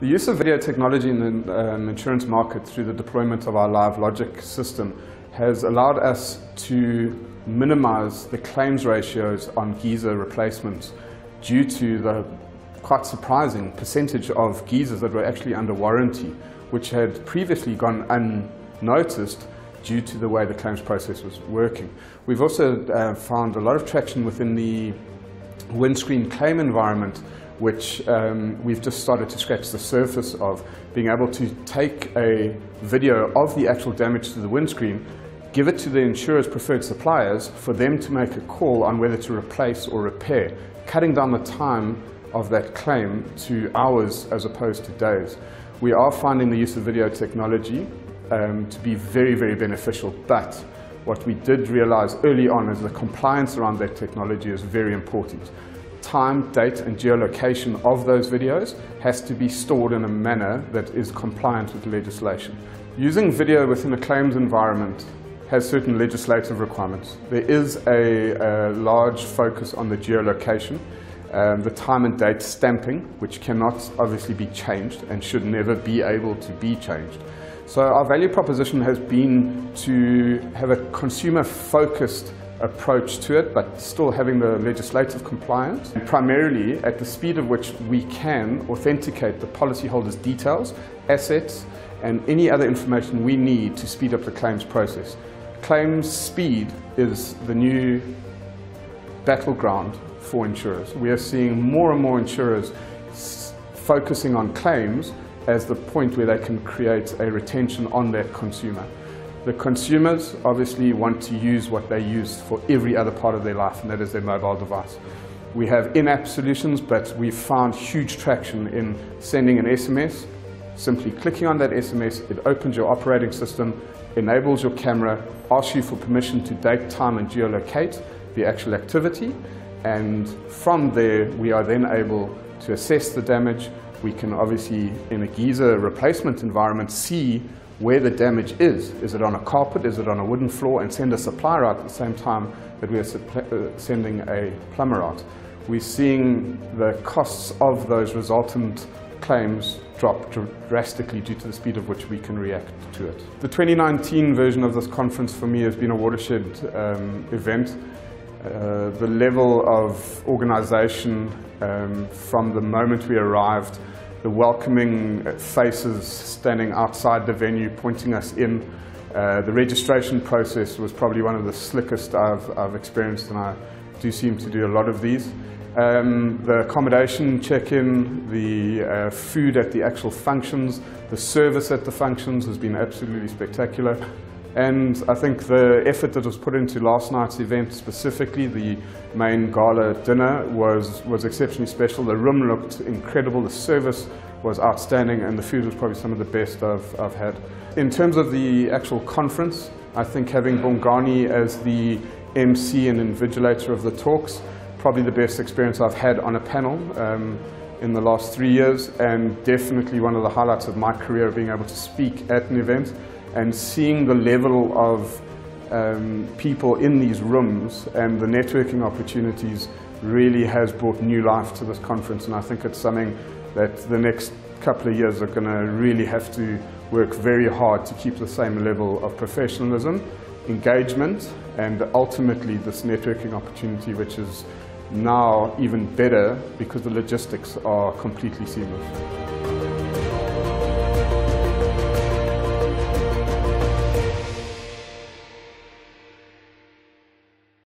The use of video technology in the insurance market through the deployment of our Live Logic system has allowed us to minimize the claims ratios on geyser replacements due to the quite surprising percentage of geysers that were actually under warranty, which had previously gone unnoticed due to the way the claims process was working. We've also found a lot of traction within the windscreen claim environment, which we've just started to scratch the surface of, being able to take a video of the actual damage to the windscreen, give it to the insurer's preferred suppliers for them to make a call on whether to replace or repair, cutting down the time of that claim to hours as opposed to days. We are finding the use of video technology to be very, very beneficial, but what we did realize early on is the compliance around that technology is very important. Time, date and geolocation of those videos has to be stored in a manner that is compliant with legislation. Using video within a claims environment has certain legislative requirements. There is a large focus on the geolocation, the time and date stamping, which cannot obviously be changed and should never be able to be changed. So our value proposition has been to have a consumer-focused approach to it, but still having the legislative compliance, and primarily at the speed of which we can authenticate the policyholder's details, assets, and any other information we need to speed up the claims process. Claims speed is the new battleground for insurers. We are seeing more and more insurers focusing on claims as the point where they can create a retention on that consumer. The consumers obviously want to use what they use for every other part of their life, and that is their mobile device. We have in-app solutions, but we've found huge traction in sending an SMS. Simply clicking on that SMS, it opens your operating system, enables your camera, asks you for permission to date, time and geolocate the actual activity, and from there we are then able to assess the damage. We can obviously, in a geyser replacement environment, see where the damage is. Is it on a carpet? Is it on a wooden floor? And send a supplier out at the same time that we are sending a plumber out. We're seeing the costs of those resultant claims drop drastically due to the speed of which we can react to it. The 2019 version of this conference for me has been a watershed event. The level of organization from the moment we arrived, the welcoming faces standing outside the venue pointing us in. The registration process was probably one of the slickest I've experienced, and I do seem to do a lot of these. The accommodation check-in, the food at the actual functions, the service at the functions has been absolutely spectacular. And I think the effort that was put into last night's event, specifically the main gala dinner, was exceptionally special. The room looked incredible, the service was outstanding, and the food was probably some of the best I've had. In terms of the actual conference, I think having Bongani as the MC and invigilator of the talks, probably the best experience I've had on a panel in the last 3 years, and definitely one of the highlights of my career, being able to speak at an event and seeing the level of people in these rooms and the networking opportunities really has brought new life to this conference. And I think it's something that the next couple of years are going to really have to work very hard to keep the same level of professionalism, engagement, and ultimately this networking opportunity, which is now even better because the logistics are completely seamless.